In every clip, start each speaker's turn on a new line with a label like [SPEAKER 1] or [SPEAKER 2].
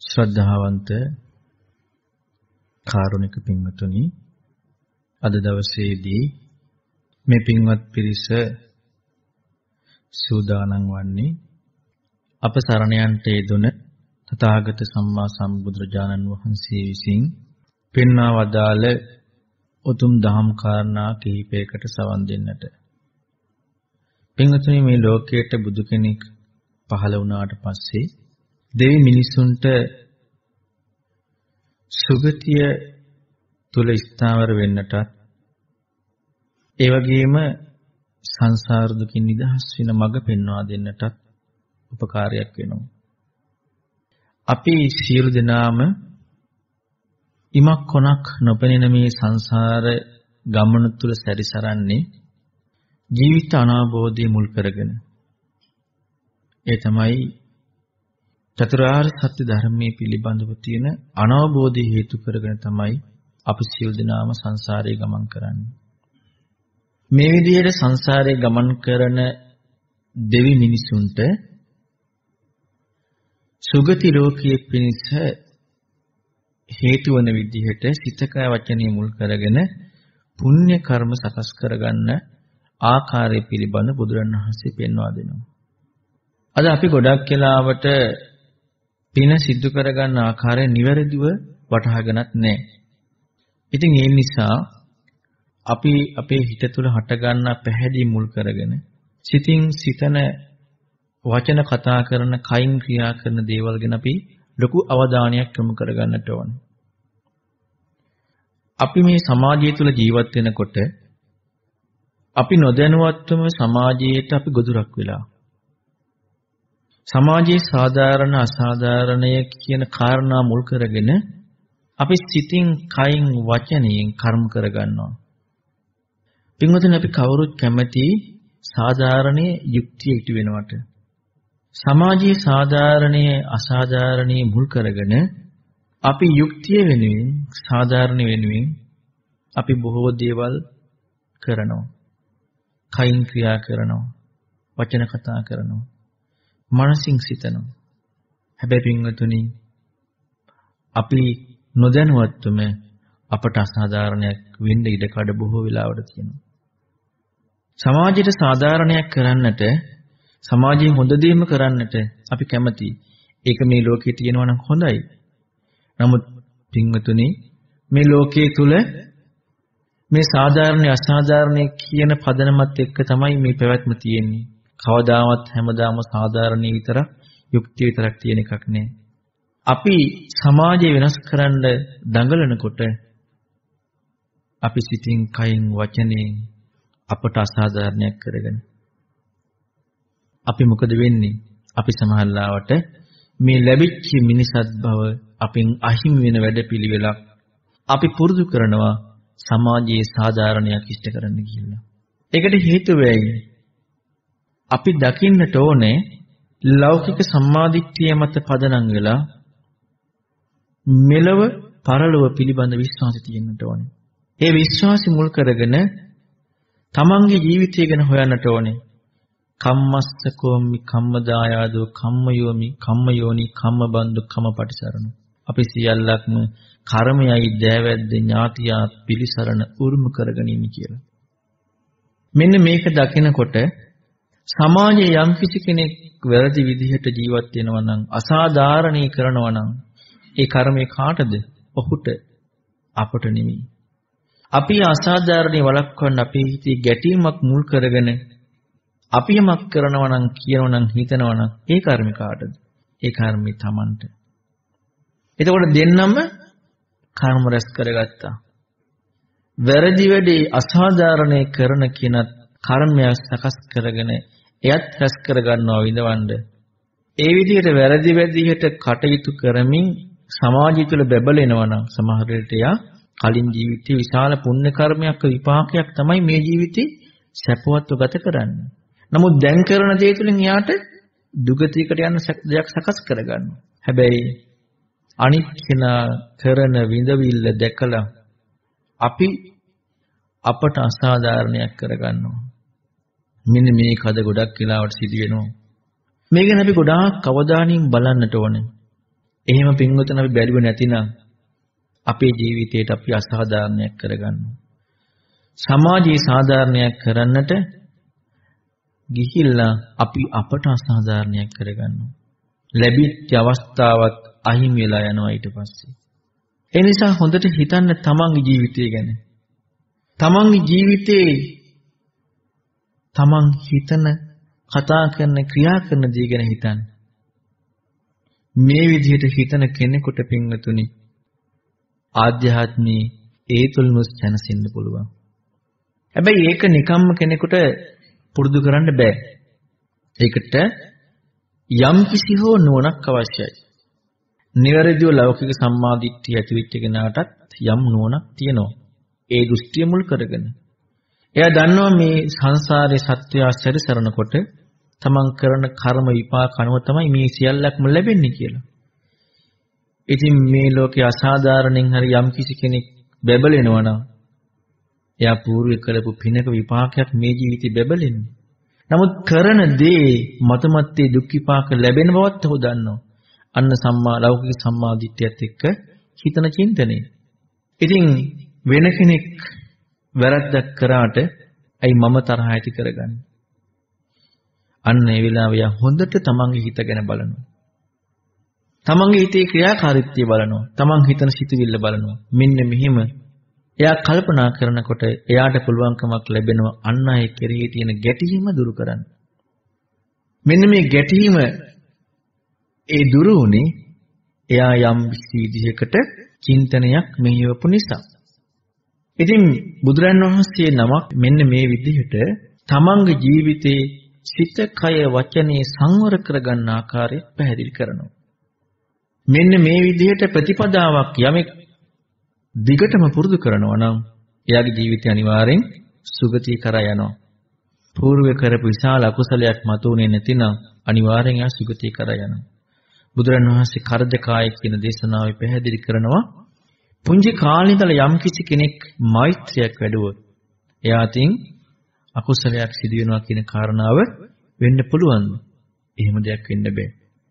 [SPEAKER 1] ශ්‍රද්ධාවන්ත කාරුණික පින්වතුනි, අද දවසේදී මේ පින්වත් පිරිස සූදානම් වන්නේ අප සරණ යන්ට යෙදුන තථාගත සම්මා සම්බුදුරජාණන් වහන්සේ විසින් පෙන්වා වදාළ උතුම් දහම් කාරණා කිහිපයකට සවන් දෙන්නට. පින්වතුනි, මේ ලෝකයට බුදු කෙනෙක් පහළ වුණාට පස්සේ දෙවි මිනිසුන්ට සුගතිය තුල ස්ථාවර වෙන්නටත් ඒ වගේම සංසාර දුකින් නිදහස් වෙන මඟ පෙන්වා දෙන්නටත් උපකාරයක් වෙනවා. අපි සියලු දෙනාම ඉමක් කොනක් නොපෙනෙන මේ සංසාර ගමන තුල සැරිසරන්නේ ජීවිත අනාබෝධය මුල් කරගෙන. ඒ තමයි චතුරාර්ය සත්‍ය ධර්මයේ පිළිබඳව තියෙන අනවබෝධය හේතු කරගෙන තමයි අපි සියලු දෙනාම සංසාරේ ගමන් කරන්නේ. මේ විදිහට සංසාරේ ගමන් කරන දෙවි මිනිසුන්ට සුගති ලෝකයේ පිණිස හේතු වන විදිහට සිතකය වචනේ මුල් කරගෙන පුණ්‍ය කර්ම සකස් කරගන්න ආකාරය පිළිබඳ බුදුරණවහන්සේ පෙන්වා දෙනවා. අද අපි ගොඩක් වෙලාවට පින සිද්ධ කරගන්න ආකාරය නිවැරදිව වටහාගෙනත් නැහැ. ඉතින් ඒ නිසා අපි අපේ හිත තුළ හටගන්න පැහැදිලි මුල් කරගෙන සිතින් සිතන වචන කතා කරන කයින් ක්‍රියා කරන දේවල් ගැන අපි ලොකු අවධානයක් යොමු කරගන්නට ඕන. අපි මේ සමාජය තුළ ජීවත් වෙනකොට අපි නොදැනුවත්වම සමාජයට අපි ගොදුරක් වෙලා සමාජයේ සාධාරණ අසාධාරණය කියන කාරණා මුල් කරගෙන අපි සිතින් කයින් වචනයෙන් කර්ම කරගන්නවා. පින්වතුනි, අපි කවුරුත් කැමති සාධාරණයේ යුක්තිය ඉටු වෙනවට. සමාජයේ සාධාරණයේ අසාධාරණයේ මුල් කරගෙන අපි යුක්තිය වෙනුවෙන් සාධාරණ වෙනුවෙන් අපි බොහෝ දේවල් කරනවා. කයින් ක්‍රියා කරනවා. වචන කතා කරනවා. මනසින් සිතනවා. හැබැයි පින්වතුනි, අපි නොදැනුවත්වම අපට අසාධාරණයක් වෙන්න ඉඩ කඩ බොහෝ වෙලාවට තියෙනවා. සමාජයට සාධාරණයක් කරන්නට, සමාජයේ හොඳ දේම කරන්නට අපි කැමතියි. ඒක මේ ලෝකේ තියෙනවා නම් හොඳයි. නමුත් පින්වතුනි, මේ ලෝකයේ තුල මේ සාධාරණ අසාධාරණ කියන පදනමත් එක්ක තමයි මේ පැවැත්ම තියෙන්නේ. කවදාවත් හැමදාම සාධාරණී විතරක් යුක්තිය විතරක් තියෙන එකක් නෑ. අපි සමාජය වෙනස් කරන්න දඟලනකොට අපි සිතින් කයින් වචනේ අපට අසාධාරණයක් කරගෙන අපි මොකද වෙන්නේ? අපි සමහරවිට මේ ලැබිච්ච මිනිසත් බව අපෙන් අහිමි වෙන වැඩපිළිවෙලක් අපි පුරුදු කරනවා සමාජයේ සාධාරණයක් ඉෂ්ට කරන්න කියලා. ඒකට හේතුව වෙයි අපි දකින්නට ඕනේ ලෞකික සම්මාදිට්ඨිය මත පදනම් වෙලා මෙලව පරලොව පිළිබඳ විශ්වාසය තියෙන්නට ඕනේ. ඒ විශ්වාසය මුල් කරගෙන තමන්ගේ ජීවිතය ගැන හොයන්නට ඕනේ. කම්මස්සකෝමි කම්මදායාදෝ කම්මයෝමි කම්මයෝනි කම්මබන්දු කම්මපටිසරණ. අපි සියල්ලක්ම කර්මයයි දෑවැද්ද ඥාතියා පිළිසරණ උරුම කරගෙන ඉන්නේ කියලා. මෙන්න මේක දකිනකොට සමාජයේ යම් කිසි කෙනෙක් වැරදි විදිහට ජීවත් වෙනවා නම්, අසාධාරණී කරනවා නම්, ඒ කර්මය කාටද? ඔහුට, අපට නෙමෙයි. අපි අසාධාරණී වළක්වන්න අපේ හිතේ ගැටීමක් මුල් කරගෙන අපි යමක් කරනවා නම්, කියනවා නම්, හිතනවා නම්, ඒ කර්මය කාටද? ඒ කර්මය Tamanට. එතකොට දෙන්නම කර්ම රැස් කරගත්තා. වැරදි වැඩේ අසාධාරණේ කරන කෙනත් කර්මයක් සකස් කරගෙන එයත් රැස් කරගන්නවා විඳවන්න. ඒ විදිහට වැරදි විදිහට කටයුතු කරමින් සමාජය තුළ බැබලෙනවා නම් සමහර විට යා කලින් ජීවිතේ විශාල පුණ්‍ය කර්මයක් විපාකයක් තමයි මේ ජීවිතේ සැපවත්ව ගත කරන්නේ. නමුත් දැන් කරන දේ තුළින් යාට දුගතියකට යන දෙයක් සකස් කරගන්නවා. හැබැයි අනිත් කෙනා කරන විඳවිල්ල දැකලා අපි අපට අසාධාරණයක් කරගන්නවා. මෙන්න මේක අද ගොඩක් වෙලාවට සිදු වෙනවා. මේක ගැන අපි ගොඩාක් අවධානයෙන් බලන්නට ඕනේ. එහෙම පින්වතුන් අපි බැලුවේ නැතිනම් අපේ ජීවිතයට අපි අසාධාරණයක් කරගන්නවා. සමාජයේ සාධාරණයක් කරන්නට ගිහිල්ලා අපි අපට අසාධාරණයක් කරගන්නවා. ලැබිච්ච අවස්ථාවත් අහිමි වෙලා යනවා ඊට පස්සේ. ඒ නිසා හොඳට හිතන්න තමන්ගේ ජීවිතය ගැන. තමන්ගේ ජීවිතේ තමන් හිතන, කතා කරන, ක්‍රියා කරන දේ ගැන හිතන්න. මේ විදිහට හිතන කෙනෙකුට පින්වතුනි ආධ්‍යාත්මී ඒ තුලම දැනසෙන්න පුළුවන්. හැබැයි ඒක නිකම්ම කෙනෙකුට පුරුදු කරන්න බෑ. ඒකට යම් කිසි හෝ නුවණක් අවශ්‍යයි. නිවැරදිව ලෞකික සම්මාදිට්ඨිය ඇති වෙච්ච කෙනාටත් යම් නුවණක් තියෙනවා. ඒ දෘෂ්ටිය මුල් කරගෙන. එයා දන්නවා මේ සංසාරේ සත්‍යය සැරිසරනකොට තමන් කරන කර්ම විපාක අනුව තමයි මේ සියල්ලක්ම ලැබෙන්නේ කියලා. ඉතින් මේ ලෝකේ අසාධාරණෙන් හරි යම් කිසි කෙනෙක් බැබලෙනවා නම් එයා పూర్ව කළපු පිනක විපාකයක් මේ ජීවිතේ බැබලෙන්නේ. නමුත් කරන දේ මතමත්තේ දුක් විපාක ලැබෙන බවත් ඔහු දන්නවා. අන්න සම්මා ලෞකික සම්මාදිට්ඨියත් එක්ක හිතන චින්තනය. ඉතින් වෙන කෙනෙක් වැරද්දක් කරාට ඇයි මම තරහ ඇති කරගන්නේ? අන්න ඒ වෙලාවේ හොඳට තමන්ගේ හිත ගැන බලනවා. තමන්ගේ හිතේ ක්‍රියාකාරීත්වය බලනවා. තමන් හිතන සිතුවිල්ල බලනවා. මෙන්න මෙහෙම එයා කල්පනා කරනකොට එයාට පුළුවන්කමක් ලැබෙනවා අන්න අය කෙරෙහි තියෙන ගැටීම දුරු කරන්න. මෙන්න මේ ගැටීම ඒ දුරු උනේ එයා යම් විදිහකට චින්තනයක් මෙහෙයවපු නිසා. ඉතින් බුදුරන් වහන්සේ නමක් මෙන්න මේ විදිහට තමන්ගේ ජීවිතේ සිත, කය, වචනේ සංවර කරගන්න ආකාරය පැහැදිලි කරනවා. මෙන්න මේ විදිහට ප්‍රතිපදාවක් යමෙක් දිගටම පුරුදු කරනවා නම් එයාගේ ජීවිතය අනිවාර්යෙන් සුගතිය කරා යනවා. పూర్ව කරපු විශාල අකුසලයක් මතුනේ නැතිනම් අනිවාර්යෙන් එයා සුගතිය කරා යනවා. බුදුරණවහන්සේ කරදකාය කියන දේශනාවේ පැහැදිලි කරනවා පුංචි කාලේ ඉඳලා යම් කිසි කෙනෙක් මෛත්‍රියක් වැඩුවොත් එයාටින් අකුසලයක් සිදු වෙනවා කියන කාරණාව වෙන්න පුළුවන්. එහෙම දෙයක් වෙන්න බෑ.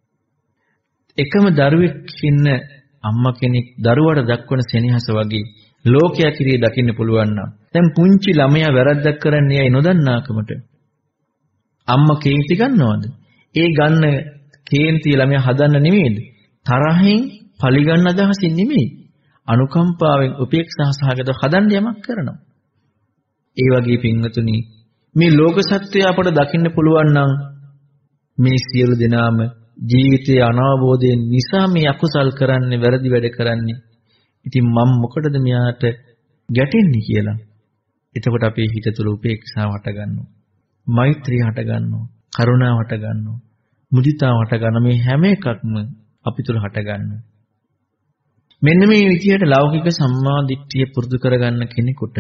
[SPEAKER 1] එකම දරුවෙක් ඉන්න අම්මා කෙනෙක් දරුවාට දක්වන සෙනෙහස වගේ ලෝකයා කිරිය දකින්න පුළුවන් නම් දැන් පුංචි ළමයා වැරද්දක් කරන්නේ ඇයි නොදන්නාකමට අම්මා කේන්ති ගන්නවද? ඒ ගන්න කේන්ති ළමයා හදන්න නෙමෙයිද? තරහෙන් පරිගන්න අදහසින් නෙමෙයි. අනුකම්පාවෙන් උපේක්ෂා සහගතව හදන්න යමක් කරනවා. ඒ වගේ පින්වතුනි මේ ලෝක සත්‍යය අපට දකින්න පුළුවන් නම් මේ සියලු දෙනාම ජීවිතයේ අනාවබෝධයෙන් නිසා මේ අකුසල් කරන්නේ, වැරදි වැඩ කරන්නේ. ඉතින් මම මොකටද මෙයාට ගැටෙන්නේ කියලා. එතකොට අපේ හිත තුළ උපේක්ෂාව හට ගන්නවා. මෛත්‍රිය හට ගන්නවා. කරුණාව හට ගන්නවා. මුදිතාව හට ගන්නවා. මේ හැම එකක්ම අපි තුළ හට ගන්නවා. මෙන්න මේ විදිහට ලෞකික සම්මා දිට්ඨිය පුරුදු කරගන්න කෙනෙකුට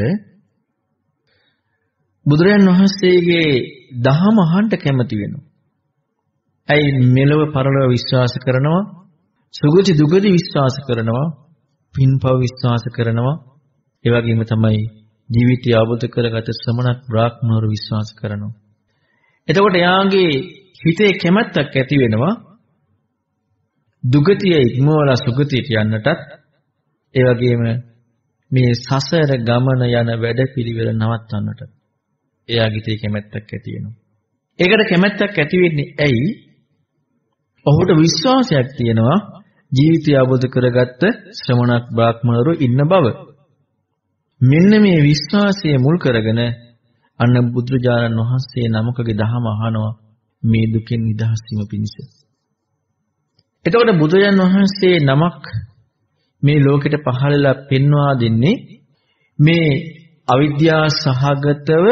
[SPEAKER 1] බුදුරජාන් වහන්සේගේ දහම අහන්න කැමති වෙනවා. ඇයි මෙලව පරලොව විශ්වාස කරනවා, සුගති දුගති විශ්වාස කරනවා, පින්පව විශ්වාස කරනවා. ඒ වගේම තමයි ජීවිතය අවබෝධ කරගත ශ්‍රමණක් බ්‍රාහ්මණවරු විශ්වාස කරනවා. එතකොට එයාගේ හිතේ කැමැත්තක් ඇති වෙනවා දුගතිය ඉක්මවලා සුගතියට යන්නටත්, ඒ වගේම මේ සසර ගමන යන වැඩපිළිවෙල නවත්තන්නට එයාගේ හිතේ කැමැත්තක් ඇති වෙනවා. ඒකට කැමැත්තක් ඇති වෙන්නේ ඇයි? ඔහුට විශ්වාසයක් තියෙනවා ජීවිතය අවබෝධ කරගත්ත ශ්‍රමණක් බ්‍රාහ්මණවරු ඉන්න බව. මෙන්න මේ විශ්වාසය මුල් කරගෙන අන්න බුදුරජාණන් වහන්සේ නමකගේ දහම අහනවා මේ දුකෙන් නිදහස් වීම පිණිස. එතකොට බුදුරජාණන් වහන්සේ නමක් මේ ලෝකෙට පහළලා පෙන්වා දෙන්නේ මේ අවිද්‍යා සහගතව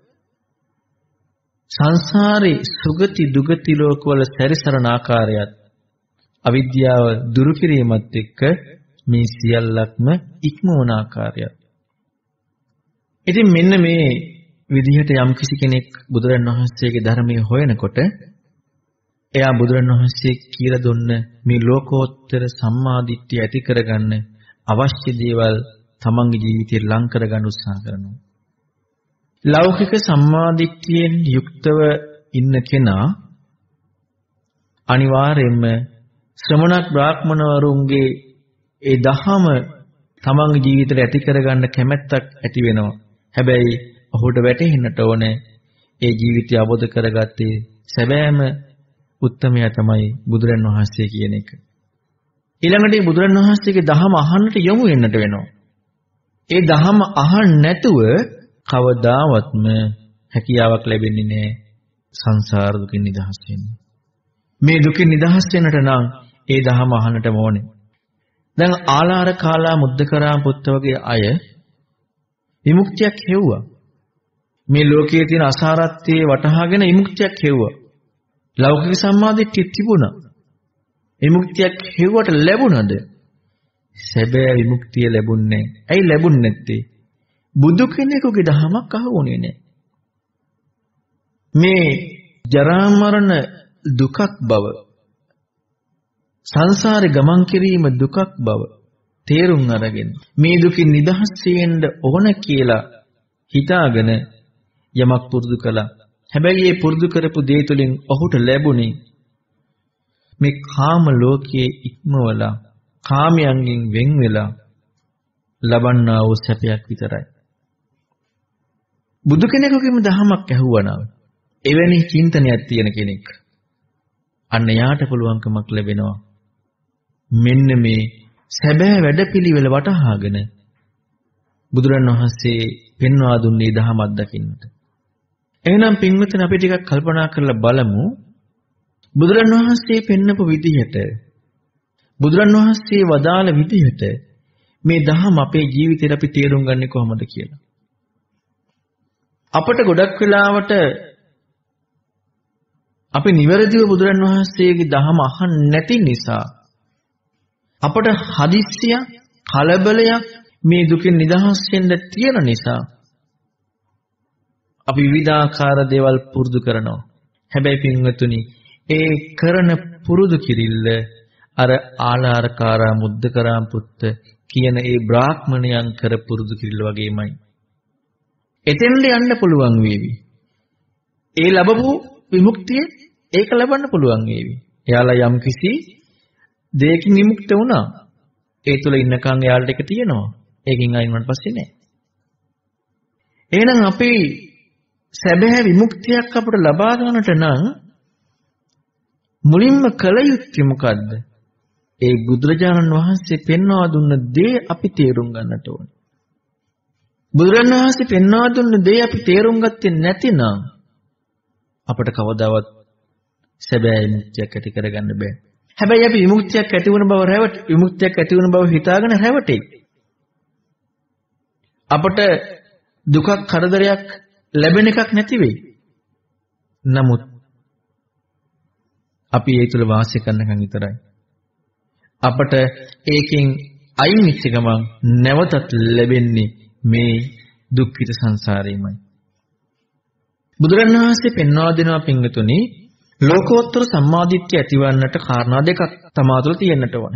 [SPEAKER 1] සංසාරේ සුගති දුගති ලෝකවල සැරිසරන ආකාරයත් අවිද්‍යාව දුරු කිරීමත් එක්ක මේ සියල්ලක්ම ඉක්මවන ආකාරයත්. ඉතින් මෙන්න මේ විදිහට යම් කිසි කෙනෙක් බුදුරන් වහන්සේගේ ධර්මයේ හොයනකොට එයා බුදුරන් වහන්සේ කියලා දුන්න මේ ලෝකෝත්තර සම්මාදිට්ඨිය ඇති කරගන්න අවශ්‍ය දේවල් තමන්ගේ ජීවිතේ ලං කරගන්න උත්සාහ කරනවා. ලෞකික සම්මාදිට්ඨියෙන් යුක්තව ඉන්න කෙනා අනිවාර්යයෙන්ම ශ්‍රමණක් බ්‍රාහ්මණවරුන්ගේ ඒ දහම තමන්ගේ ජීවිතයට ඇති කරගන්න කැමැත්තක් ඇති වෙනවා. හැබැයි ඔහුට වැටහෙන්නට ඕනේ ඒ ජීවිතය අවබෝධ කරගත්තේ සැබෑම උත්තමයා තමයි බුදුරන් වහන්සේ කියන එක. ඊළඟට මේ බුදුරන් වහන්සේගේ දහම අහන්නට යොමු වෙන්නට වෙනවා. ඒ දහම අහන්න නැතුව කවදාවත්ම හැකියාවක් ලැබෙන්නේ නැහැ සංසාර දුකින් නිදහස් වෙන්න. මේ දුකින් නිදහස් වෙන්නට නම් ඒ දහම අහන්නට ඕනේ. දැන් ආලාර කාලා මුද්දකරාම පුත්ත වගේ අය විමුක්තියක් හෙව්වා. මේ ලෝකයේ තියෙන අසාරත්වයේ වටහාගෙන විමුක්තියක් හෙව්වා. ලෞකික සම්මාදිට්ඨිය තිබුණා. විමුක්තියක් හෙව්වට ලැබුණද? සැබෑ විමුක්තිය ලැබුණේ නැහැ. ඇයි ලැබුණේ නැත්තේ? බුදු කෙනෙකුගේ දහමක් අහුුනේ නැහැ. මේ ජරා මරණ දුකක් බව, සංසාරේ ගමන් කිරීම දුකක් බව තේරුම් අරගෙන මේ දුකින් නිදහස් වෙන්න ඕන කියලා හිතාගෙන යමක් පුරුදු කළා. හැබැයි මේ පුරුදු කරපු දේ තුළින් ඔහුට ලැබුණේ මේ කාම ලෝකයේ ඉක්මවලා කාමයන්ගෙන් වෙන් වෙලා ලබන්නා වූ සැපයක් විතරයි. බුදු කෙනෙකුගේම දහමක් ඇහුවනම් එවැනි චින්තනයක් තියෙන කෙනෙක් අන්න යාට පුළුවන්කමක් ලැබෙනවා මෙන්න මේ සැබෑ වැඩපිළිවෙල වටහාගෙන බුදුරණවහන්සේ පෙන්වා දුන්නේ දහමක් දකින්නට. එහෙනම් පින්වත්නි අපි ටිකක් කල්පනා කරලා බලමු බුදුරණවහන්සේ පෙන්නපු විදිහට බුදුරණවහන්සේ වදාළ විදිහට මේ දහම අපේ ජීවිතේට අපි තේරුම් ගන්නේ කොහොමද කියලා. අපට ගොඩක් වෙලාවට අපි නිවැරදිව බුදුරණවහන්සේගේ දහම අහන්නේ නැති නිසා අපට හදිස්සියක් කලබලයක් මේ දුකින් නිදහස් වෙන්න තියෙන නිසා අපි විවිධාකාර දේවල් පුරුදු කරනවා. හැබැයි පින්වතුනි ඒ කරන පුරුදු කිරිල්ල අර ආලාරකාරා මුද්දකරාම් පුත්ත කියන ඒ බ්‍රාහ්මණයන් කර පුරුදු කිරිල්ල වගේමයි. එතෙන්ද යන්න පුළුවන් වේවි. ඒ ලැබපු විමුක්තිය ඒක ලබන්න පුළුවන් වේවි. එයාලා යම් කිසි දෙයකින් විමුක්ත වුණා. ඒ තුල ඉන්නකන් එයාලට ඒක තියෙනවා. ඒකෙන් අයින් වුණාට පස්සේ නෑ. එහෙනම් අපි සැබෑ විමුක්තියක් අපට ලබා ගන්නට නම් මුලින්ම කල යුත්තේ මොකද්ද? ඒ බුදුරජාණන් වහන්සේ පෙන්වා දුන්න දේ අපි තේරුම් ගන්නට ඕනේ. බුදුරජාණන් වහන්සේ පෙන්වා දුන්න දේ අපි තේරුම් ගත්තේ නැතිනම් අපට කවදාවත් සැබෑ විමුක්තියක් ඇති කරගන්න බෑ. හැබැයි අපි විමුක්තියක් ඇති වුණ බව හිතාගෙන රැවටෙයි. අපට දුකක් කරදරයක් ලැබෙන එකක් නැති වෙයි. නමුත් අපි ඒ තුල වාසය කරනකන් විතරයි. අපට ඒකෙන් අයින් වෙච්ච ගමන් නැවතත් ලැබෙන්නේ මේ දුක්ඛිත සංසාරෙමයි. බුදුරණවහන්සේ පෙන්වා දෙනවා පින්වතුනි ලෝකෝත්තර සම්මාදිට්ඨිය ඇතිවන්නට කාරණා දෙකක් තමා තුළ තියෙන්නට ඕන.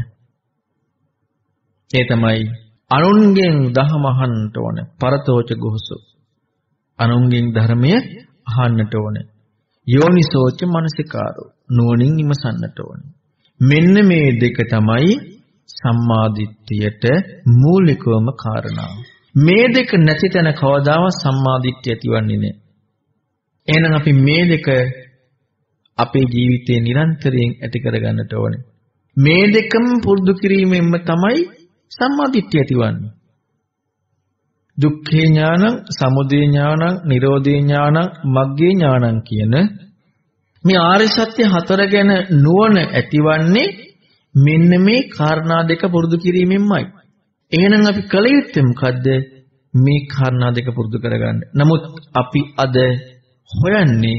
[SPEAKER 1] ඒ තමයි අනුන්ගෙන් දහම අහන්නට ඕන. පරතෝච ගොහසෝ. අනුන්ගෙන් ධර්මය අහන්නට ඕන. යෝනිසෝච මනසිකාරෝ. නුවණින් විමසන්නට ඕන. මෙන්න මේ දෙක තමයි සම්මාදිට්ඨියට මූලිකවම කාරණා. මේ දෙක නැති තැන කවදාවත් සම්මාදිට්ඨිය ඇතිවන්නේ නැහැ. එහෙනම් අපි මේ දෙක අපේ ජීවිතේ නිරන්තරයෙන් ඇති කරගන්නට ඕනේ. මේ දෙකම පුරුදු කිරීමෙන්ම තමයි සම්මාදිට්ඨිය ඇතිවන්නේ. දුක්ඛේ ඥානං, සමුදය ඥානං, නිරෝධේ ඥානං, මග්ගේ ඥානං කියන මේ ආර්ය සත්‍ය හතර ගැන නුවණ ඇතිවන්නේ මෙන්න මේ කාරණා දෙක පුරුදු කිරීමෙන්මයි. එහෙනම් අපි කල යුත්තේ මොකද්ද? මේ කාරණා දෙක පුරුදු කරගන්න. නමුත් අපි අද හොයන්නේ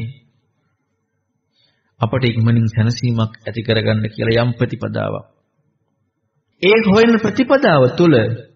[SPEAKER 1] අපට ඉක්මනින් සැනසීමක් ඇති කරගන්න කියලා යම් ප්‍රතිපදාවක්. ඒ හොයන ප්‍රතිපදාව තුළ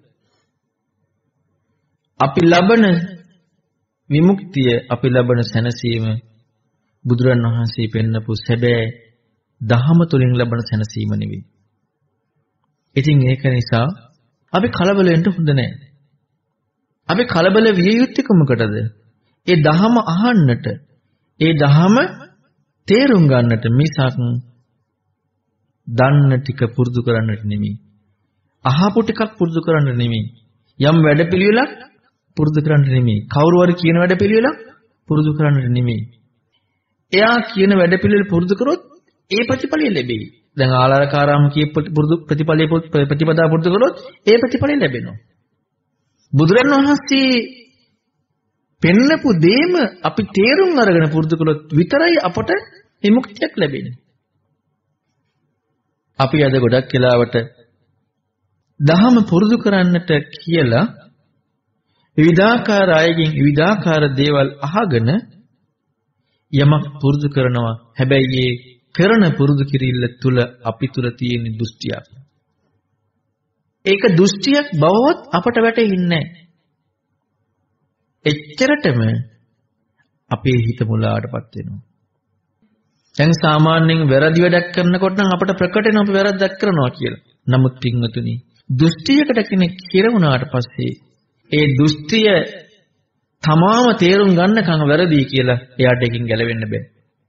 [SPEAKER 1] අපි ලබන විමුක්තිය, අපි ලබන සැනසීම බුදුරණවහන්සේ පෙන්නපු සැබෑ දහම තුළින් ලබන සැනසීම නෙවෙයි. ඉතින් ඒක නිසා අපි කලබල වෙන්න හොඳ නැහැ. අපි කලබල විය යුත්තේ කොමකටද? ඒ දහම අහන්නට, ඒ දහම තේරුම් ගන්නට මිසක් දන්න ටික පුරුදු කරන්නට නෙමෙයි. අහපු ටිකක් පුරුදු කරන්නට නෙමෙයි. යම් වැඩපිළිවෙලක් පුරුදු කරන්නට නෙමෙයි. කවුරු හරි කියන වැඩපිළිවෙලක් පුරුදු කරන්නට නෙමෙයි. එයා කියන වැඩපිළිවෙල පුරුදු කරොත් ඒ ප්‍රතිඵලය ලැබෙයි. දැන් ආලාරකාරාම කිය ප්‍රතිපදා පුරුදු කරොත් ඒ ප්‍රතිඵලය ලැබෙනවා. බුදුරණන් වහන්සේ පෙන්නපු දේම අපි තේරුම් අරගෙන පුරුදු කළොත් විතරයි අපට විමුක්තියක් ලැබෙන්නේ. අපි අද ගොඩක් වෙලාවට දහම පුරුදු කරන්නට කියලා විවිධාකාර අයගෙන් විවිධාකාර දේවල් අහගෙන යමක් පුරුදු කරනවා. හැබැයි ඒ කරන පුරුදු කිරීම තුළ අපි තුළ තියෙන දෘෂ්ටියක්. ඒක දෘෂ්ටියක් බවවත් අපට වැටහෙන්නේ නැහැ. එච්චරටම අපේ හිත මුලාවටපත් වෙනවා. දැන් සාමාන්‍යයෙන් වැරදි වැඩක් කරනකොට නම් අපට ප්‍රකට වෙනවා අපි වැරද්දක් කරනවා කියලා. නමුත් පින්වතුනි, දෘෂ්ටියකට කෙනෙක් කිරුණාට පස්සේ ඒ දෘෂ්ටිය තමාම තේරුම් ගන්නකම් වැරදි කියලා එයාට එකකින් ගැලවෙන්න බෑ.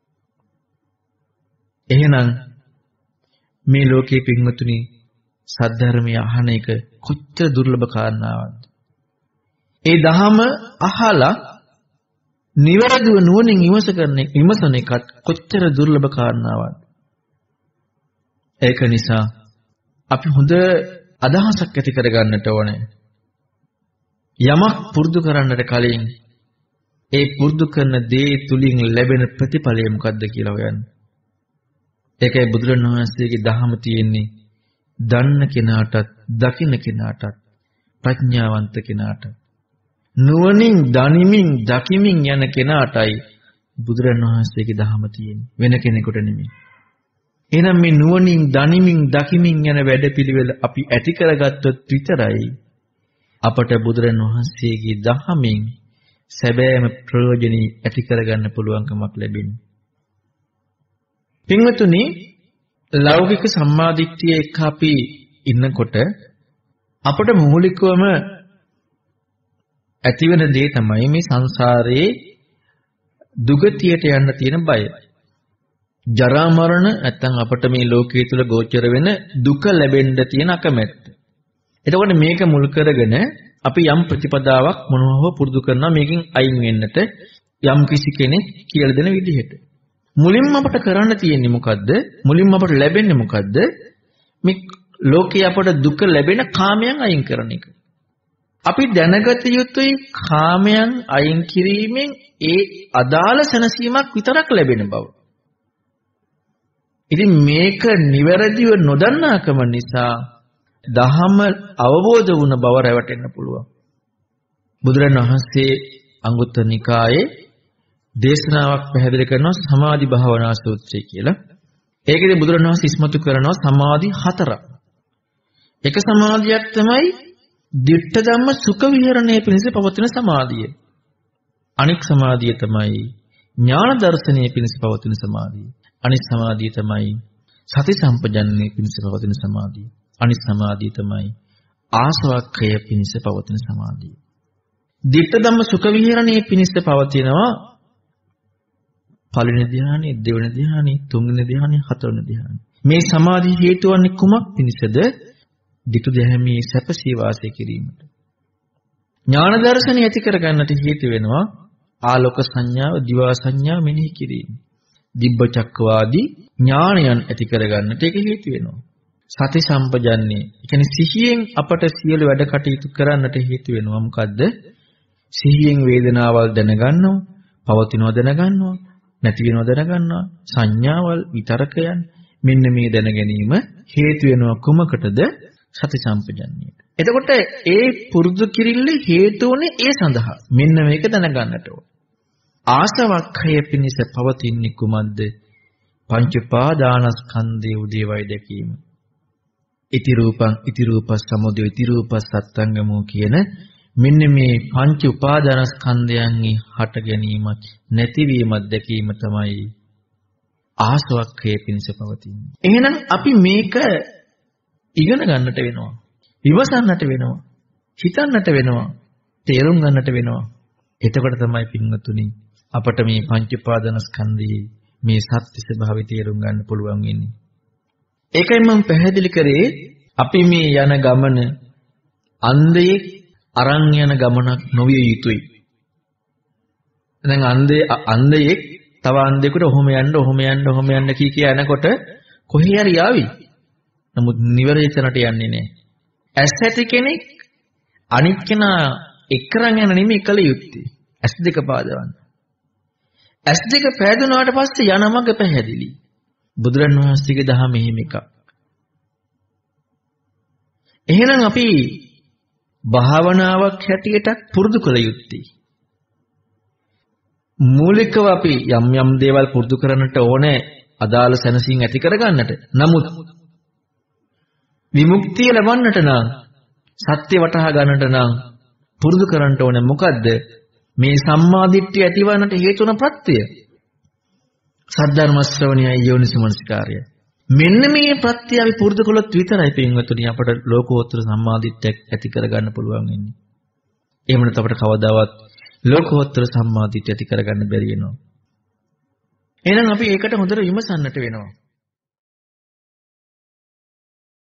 [SPEAKER 1] එහෙනම් මේ ලෝකේ පින්වතුනි සද්ධර්මය අහන එක කොච්චර දුර්ලභ කාරණාවක්ද? ඒ දහම අහලා නිවැරදිව නුවණින් විමසන එකත් කොච්චර දුර්ලභ කාරණාවක්ද? ඒක නිසා අපි හොඳ අදහසක් ඇති කරගන්නට ඕනේ. යමක් පුරුදු කරන්නට කලින් ඒ පුරුදු කරන දේ තුලින් ලැබෙන ප්‍රතිඵලය මොකද්ද කියලා හොයන්න. ඒකයි බුදුරණවහන්සේගේ දහම තියෙන්නේ දන්න කෙනාටත් දකින්න කෙනාටත් ප්‍රඥාවන්ත කෙනාට නුවණින් දනිමින් දකිමින් යන කෙනාටයි බුදුරණවහන්සේගේ දහම තියෙන්නේ, වෙන කෙනෙකුට නෙමෙයි. එහෙනම් මේ නුවණින් දනිමින් දකිමින් යන වැඩපිළිවෙල අපි ඇති කරගත්තොත් විතරයි අපට බුදුරණවහන්සේගේ දහමෙන් සැබෑම ප්‍රයෝජනෙ ඇති කරගන්න පුළුවන්කමක් ලැබෙන්නේ. පින්වතුනි, ලෞකික සම්මාදිට්ඨිය එක්ක අපි ඉන්නකොට අපට මූලිකවම ඇතිවෙන දේ තමයි මේ සංසාරයේ දුගතියට යන්න තියෙන බය. ජරා මරණ නැත්නම් අපට මේ ලෝකයේ තුල ගෝචර වෙන දුක ලැබෙන්න තියෙන අකමැත්ත. එතකොට මේක මුල් කරගෙන අපි යම් ප්‍රතිපදාවක් මොනවව පුරුදු කරනවා මේකෙන් අයින් වෙන්නට යම් කිසි කෙනෙක් කියලා දෙන විදිහට. මුලින්ම අපට කරන්න තියෙන්නේ මොකද්ද? මුලින්ම අපට ලැබෙන්නේ මොකද්ද? මේ ලෝකයේ අපට දුක ලැබෙන කාමයන් අයින් කරන එක. අපි දැනගත යුතුයි කාමයන් අයින් කිරීමෙන් ඒ අදාළ සැනසීමක් විතරක් ලැබෙන බව. ඉතින් මේක නිවැරදිව නොදන්නාකම නිසා දහම අවබෝධ වුණ බව රැවටෙන්න පුළුවන්. බුදුරණවහන්සේ අංගුත්තර නිකායේ දේශනාවක් පැහැදිලි කරනවා සමාධි භාවනා සූත්‍රය කියලා. ඒකෙදි බුදුරණවහන්සේ ඉස්මතු කරනවා සමාධි 4ක්. එක සමාධියක් තමයි දිට්ඨ ධම්ම සුඛ විහරණය පිණිස පවතින සමාධිය. අනික් සමාධිය තමයි ඥාන දර්ශනය පිණිස පවතින සමාධිය. අනිත් සමාධිය තමයි සති සම්පජන්ණය පිණිස පවතින සමාධිය. අනිත් සමාධිය තමයි ආසවක්ඛය පිණිස පවතින සමාධිය. දිට්ඨ ධම්ම සුඛ විහරණය පිණිස පවතිනවා පළවෙනි ධ්‍යානෙ, දෙවෙනි ධ්‍යානෙ, තුන්වෙනි ධ්‍යානෙ, හතරවෙනි ධ්‍යානෙ. මේ සමාධි හේතු වන්නේ කුමක් පිණිසද? dittu දැහැමී සැපසී වාසය කිරීමට. ඥාන දර්ශනය ඇති කරගන්නට හේතු වෙනවා ආලෝක සංඥාව, දිවා සංඥාව මෙනෙහි කිරීම. දිබ්බ චක්කවාදී ඥානයන් ඇති කරගන්නට ඒක හේතු වෙනවා. සති සම්පජන්නේ, ඒ කියන්නේ සිහියෙන් අපට සියලු වැඩ කටයුතු කරන්නට හේතු වෙනවා. මොකද්ද? සිහියෙන් වේදනාවල් දැනගන්නවා, පවතිනවා දැනගන්නවා, නැති වෙනවා දැනගන්නවා, සංඥාවල් විතරකයන් මෙන්න මේ දැන ගැනීම හේතු වෙනවා කුමකටද? සති සම්පජන්ණයට. එතකොට ඒ පුරුදු කිරිල්ල හේතු වුණේ ඒ සඳහා. මෙන්න මේක දැනගන්නට ඕන. ආසවක්ඛය පිණිස පවතින්නේ කුමක්ද? පංච පාදානස්කන්ධයේ උදේවයි දැකීම. ඉති රූපං ඉති රූපස් සමුදය ඉති රූපස් සත්ංගමෝ කියන මෙන්න මේ පංච උපාදානස්කන්ධයන්හි හට ගැනීමත් නැතිවීමත් දැකීම තමයි ආසවක්ඛය පිණිස පවතින්නේ. එහෙනම් අපි මේක ඉගෙන ගන්නට වෙනවා. විමසන්නට වෙනවා. හිතන්නට වෙනවා. තේරුම් ගන්නට වෙනවා. එතකොට තමයි පින්වතුනි අපට මේ පංච උපාදානස්කන්ධයේ මේ සත්‍ය ස්වභාවය තේරුම් ගන්න පුළුවන් වෙන්නේ. ඒකයි මම පැහැදිලි කරේ අපි මේ යන ගමන අන්ධයේ අරන් යන ගමනක් නොවිය යුතුයි. දැන් අන්ධයේ තව අන්ධයෙකුට ඔහොම යන්න කී යනකොට කොහේ හරි යාවි. නමුත් නිවැරදිතනට යන්නේ නැහැ. ඇස් ඇති කෙනෙක් අනිත් කෙනා එක්කරන් යන නෙමෙයි කල යුත්තේ. ඇස් දෙක පාදවන්න. ඇස් දෙක පෑදුනාට පස්සේ යන මඟ පැහැදිලි. බුදුරන් වහන්සේගේ දහම මෙහෙම එකක්. එහෙනම් අපි භාවනාවක් හැටියට පුරුදු කළ යුත්තේ. මූලිකව අපි යම් දේවල් පුරුදු කරන්නට ඕනේ අදාළ සැනසීම ඇති කරගන්නට. නමුත් විමුක්තිය ලබන්නට නම් සත්‍ය වටහා ගන්නට නම් පුරුදු කරන්න ඕනේ මොකද්ද? මේ සම්මා දිට්ඨිය ඇතිවන්නට හේතු වන ප්‍රත්‍යය. සද්ධර්ම ශ්‍රවණයයි යෝනිසමනසිකාරය. මෙන්න මේ ප්‍රත්‍යය අපි පුරුදු කළොත් විතරයි පින්වතුනි අපට ලෝකෝත්තර සම්මා දිට්ඨියක් ඇති කරගන්න පුළුවන් වෙන්නේ. එහෙම නැත්නම් අපට කවදාවත් ලෝකෝත්තර සම්මා දිට්ඨිය ඇති කරගන්න බැරි වෙනවා. එහෙනම් අපි ඒකට හොඳට විමසන්නට වෙනවා.